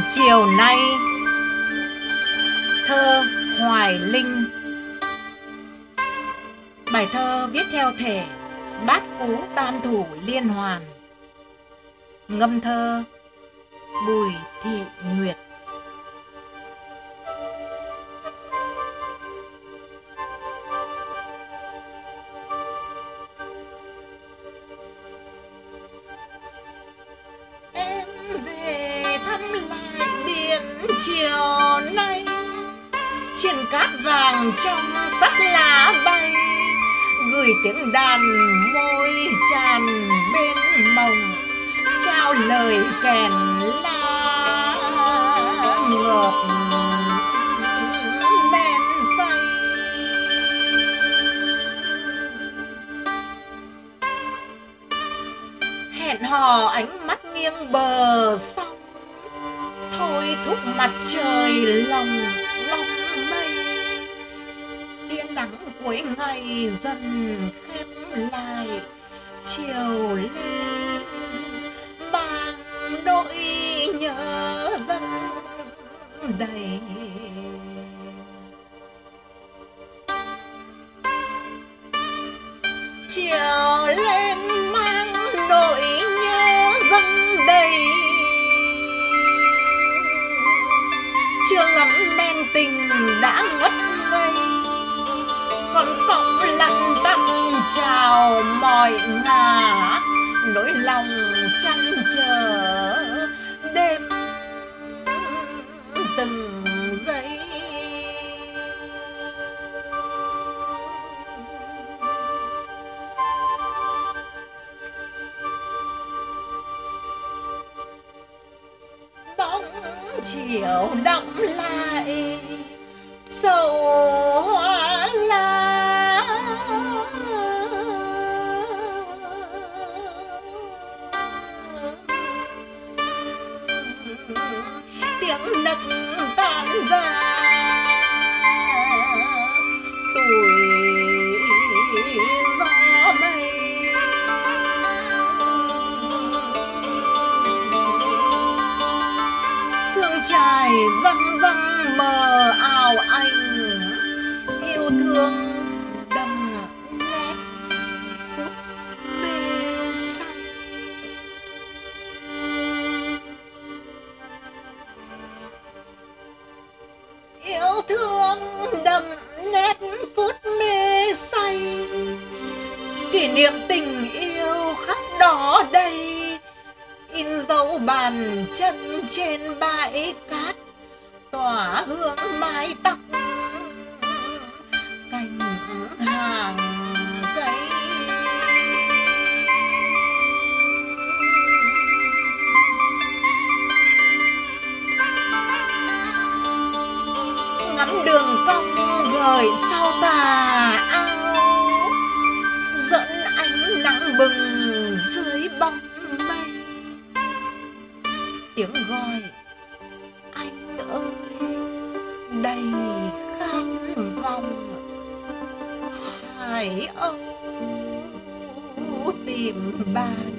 Chiều nay. Thơ Hoài Linh. Bài thơ viết theo thể bát cú tam thủ liên hoàn. Ngâm thơ Bùi Thị Nguyệt. Em về thăm lại biển chiều nay, trên cát vàng trong sắc lá bay, gửi tiếng đàn môi tràn bên mộng, trao lời kèn la ngợp men say. Hẹn hò ánh mắt nghiêng bờ sông, thôi thúc mặt trời lồng lông mây. Tia nắng cuối ngày dần khép lại, chiều lên mang nỗi nhớ dâng đầy. Chiều lên mang nỗi nhớ dâng đầy, chưa ngắm men tình đã ngất ngây. Con sóng lăn tăn chào mọi ngả, nỗi lòng chăn trở đêm từng giây. Bóng chiều đọng lại sầu hoa lá, tiếng nấc tan ra tuổi gió mây. Sương trải răng răng mờ ảo anh, yêu thương đậm nét phút mê say. Yêu thương đậm nét phút mê say, kỷ niệm tình yêu khắc đỏ đây, in dấu bàn chân trên bãi cát, tỏa hương mái tóc cành hàng cây. Ngắm đường cong gợi sau tà ao, dẫn ánh nắng bừng dưới bóng mây. Tiếng gọi anh ơi đầy khát vọng, Hải Âu tìm bạn.